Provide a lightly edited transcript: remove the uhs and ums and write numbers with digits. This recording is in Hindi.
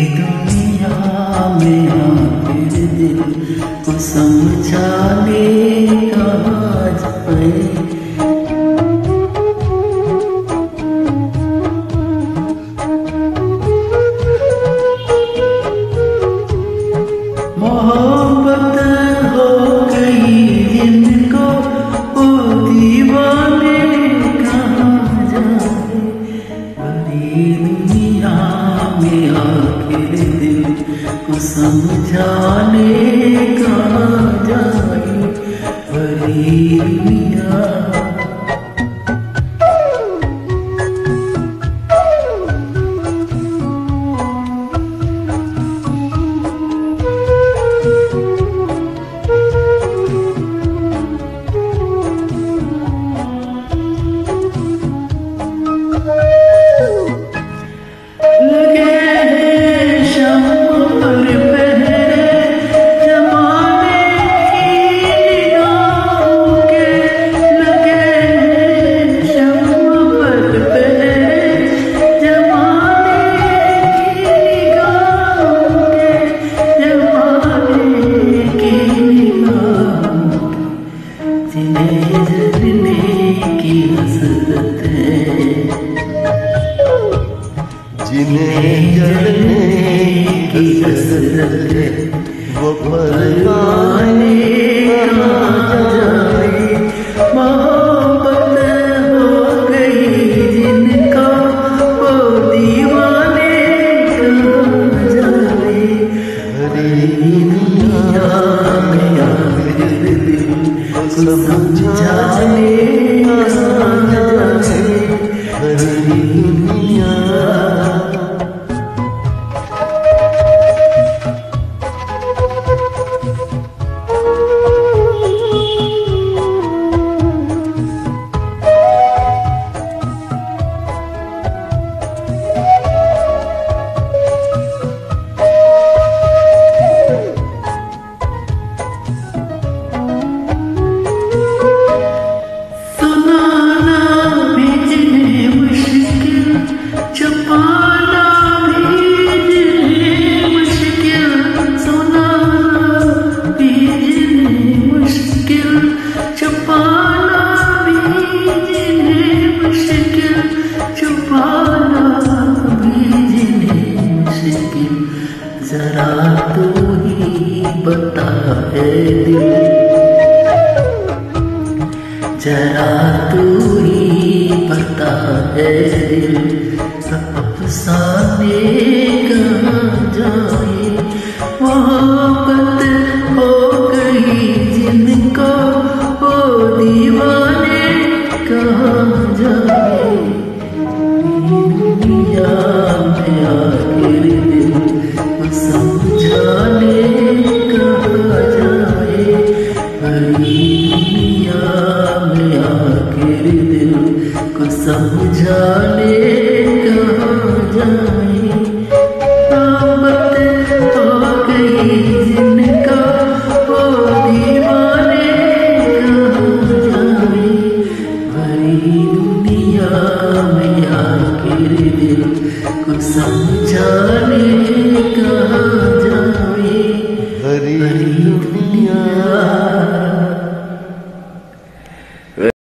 दुनिया में आखिर दिल को समझाने कहाँ जाए। मोहब्बत हो गई जिनको वो दीवाने कहाँ जाए। बड़ी दुनिया में आखिर दिल को समझाने कहाँ जाए। बड़ी दुनिया जिन्हें जलने की हसरत है वो परवाने कहाँ जाए। मोहब्बत हो गई जिनका वो दीवाने कहाँ जाए। हरी दुनिया में आखिर दिल को समझाने कहाँ जाए। हरी दुनिया जरा तू ही बता है दिल, जरा तू ही बता है दिल, अफसाने कहाँ जाए। मोहब्बत हो गई जिनको वो दीवाने कहाँ जाए। दुनिया में आखिर दिल को समझाने कहाँ जाए। बड़ी दुनिया में आखिर दिल को समझाने कहाँ जाए। मोहब्बत हो गई जिनका वो दीवाने कहाँ जाए। बड़ी दुनिया में आखिर दिल को समझाने कहाँ जाए। हरी दुनिया।